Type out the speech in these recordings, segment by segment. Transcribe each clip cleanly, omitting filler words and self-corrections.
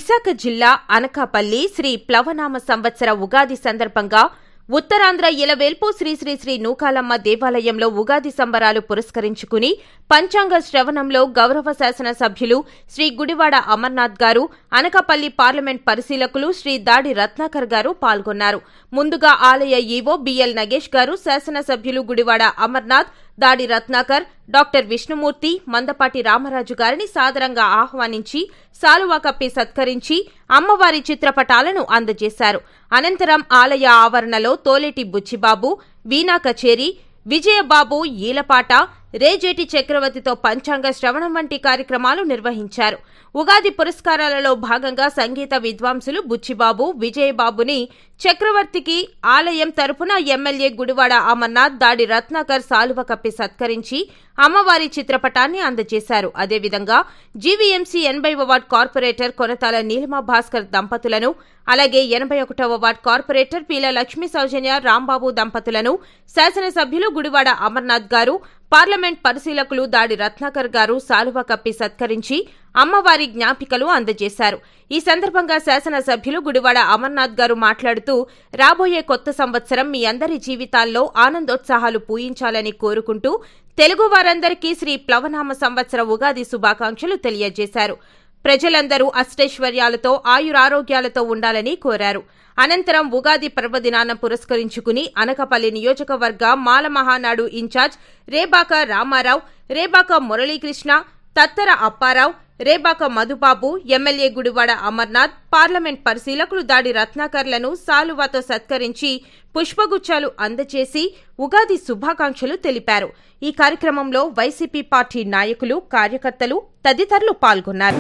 విశాఖ జిల్లా అనకాపల్లి శ్రీ ప్లవనామ సంవత్సర ఉగాది సందర్భంగా ఉత్తరాంధ్ర ఇలవేల్పు శ్రీ శ్రీ శ్రీ నూకాలమ్మ దేవాలయంలో ఉగాది సంబరాలు పురస్కరించుకుని పంచాంగ శ్రవణంలో గౌరవ శాసన సభ్యులు శ్రీ గుడివాడ అమర్నాథ్ గారు, అనకాపల్లి పార్లమెంట్ పరిశీలకులు శ్రీ దాడి రత్నాకర్ గారు పాల్గొన్నారు. ముందుగా ఆలయ ఈవో బిఎల్ నగేష్ గారు, శాసన సభ్యులు గుడివాడ అమర్నాథ్, దాడి రత్నాకర్, డాక్టర్ విష్ణుమూర్తి, మందపాటి రామరాజు గారిని సాదరంగా ఆహ్వానించి శాలువా కప్పి సత్కరించి అమ్మవారి చిత్రపటాలను అందజేశారు. అనంతరం ఆలయ ఆవరణలో తోలేటి బుచ్చిబాబు, వీణా కచేరి, విజయబాబు ఈలపాట, రేజేటి చక్రవర్తితో పంచాంగ శ్రవణం వంటి కార్యక్రమాలు నిర్వహించారు. ఉగాది పురస్కారాలలో భాగంగా సంగీత విద్వాంసులు బుచ్చిబాబు, విజయబాబుని చక్రవర్తికి ఆలయం తరపున ఎమ్మెల్యే గుడివాడ అమర్నాథ్, దాడి రత్నాకర్ శాలువ కప్పి సత్కరించి అమ్మవారి చిత్రపటాన్ని అందజేశారు. అదేవిధంగా జీవీఎంసీ 80వ వార్డు కార్పొరేటర్ కొనతాల నీలిమా భాస్కర్ దంపతులను, అలాగే 81వ వార్డు కార్పొరేటర్ పీల లక్ష్మీ సౌజన్య రాంబాబు దంపతులను శాసనసభ్యులు గుడివాడ అమర్నాథ్ గారు, పార్లమెంట్ పరిశీలకులు దాడి రత్నాకర్ గారు శాలువ కప్పి సత్కరించి అమ్మవారి జ్ఞాపికలు అందజేశారు. ఈ సందర్భంగా శాసనసభ్యులు గుడివాడ అమర్నాథ్ గారు మాట్లాడుతూ, రాబోయే కొత్త సంవత్సరం మీ అందరి జీవితాల్లో ఆనందోత్సాహాలు పూయించాలని కోరుకుంటూ తెలుగు వారందరికీ శ్రీ ప్లవనామ సంవత్సర ఉగాది శుభాకాంక్షలు తెలియజేశారు. ప్రజలందరూ అష్టైశ్వర్యాలతో ఆయురారోగ్యాలతో ఉండాలని కోరారు. అనంతరం ఉగాది పర్వదినాన పురస్కరించుకుని అనకాపల్లి నియోజకవర్గ Mala Mahanadu in charge Rebaka Ramarao, Rebaka Muralikrishna, Tattara Apparao, Rebaka Madhubabu, MLA Gudivada Amarnath, parliament పరిశీలకులు దాడి రత్నాకర్లను శాలువాతో సత్కరించి పుష్పగుచ్చాలు అందజేసి ఉగాది శుభాకాంక్షలు తెలిపారు. ఈ కార్యక్రమంలో వైసీపీ పార్టీ నాయకులు, కార్యకర్తలు తదితరులు పాల్గొన్నారు.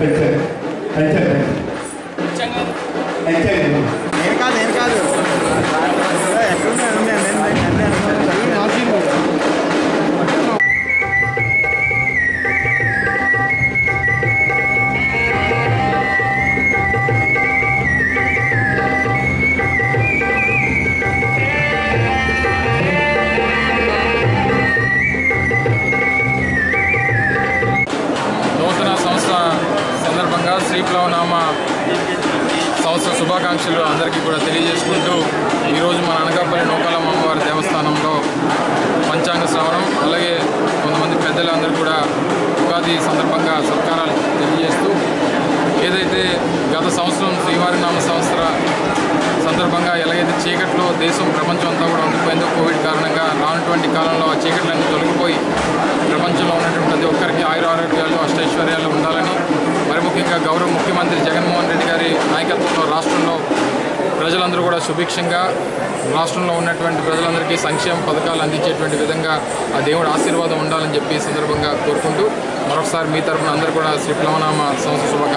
నూతన సంవత్సర సందర్భంగా శ్రీ ప్లవనామ సంవత్సర శుభాకాంక్షలు అందరికీ కూడా తెలియజేసుకుంటూ ఈరోజు మన అనకాపల్లి నూకాలమ్మ అమ్మవారి దేవస్థానంలో పంచాంగ శ్రవణం, అలాగే కొంతమంది పెద్దలందరూ కూడా ఉగాది సందర్భంగా సత్కారాలు తెలియజేస్తూ, ఏదైతే గత సంవత్సరం శ్రీవారి నామ సంవత్సర సందర్భంగా ఎలాగైతే చీకట్లో దేశం ప్రపంచం అంతా కూడా ఉండిపోయిందో కోవిడ్ కారణంగా, రానటువంటి కాలంలో ఆ చీకట్లన్నీ తొలగిపోయి ప్రపంచంలో ఉన్నటువంటి ప్రతి ఒక్కరికి ఆయురారోగ్యాలు అష్టైశ్వర్యాలు ఉండాలని, మరి ముఖ్యంగా గౌరవ ముఖ్యమంత్రి జగన్మోహన్ రెడ్డి గారి నాయకత్వంలో రాష్ట్రంలో ప్రజలందరూ కూడా సుభిక్షంగా, రాష్ట్రంలో ఉన్నటువంటి ప్రజలందరికీ సంక్షేమ పథకాలు అందించేటువంటి విధంగా ఆ దేవుడి ఆశీర్వాదం ఉండాలని చెప్పి సందర్భంగా కోరుకుంటూ మరొకసారి మీ తరఫున అందరూ కూడా శ్రీ ప్లవనామ సంవత్సర శుభాకాంక్షలు.